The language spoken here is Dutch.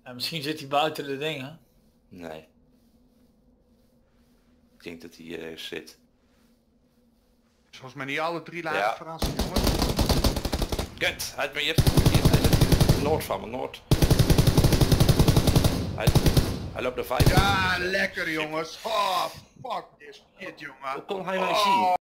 Ja, misschien zit hij buiten de dingen. Nee. Ik denk dat hij hier ergens zit. Volgens mij niet alle 3 lagen Ja. vooraan zijn, jongen. Kut, hij zit noord van me, noord. Hij loopt er 5. Ja, lekker jongens. Oh, fuck this shit, jongen. Hoe kon hij mij zien?